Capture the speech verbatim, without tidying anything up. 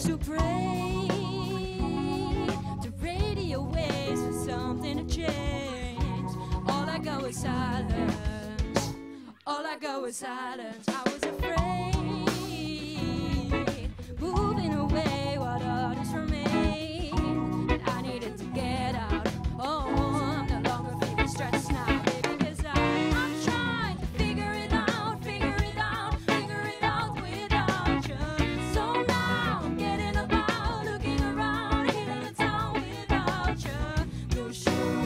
used to pray the radio waves for something to change. All I got was silence. All I got was silence. I was afraid, moving away what others remain. And I needed to get out. Oh, I'm no longer feeling stressed now. Sure.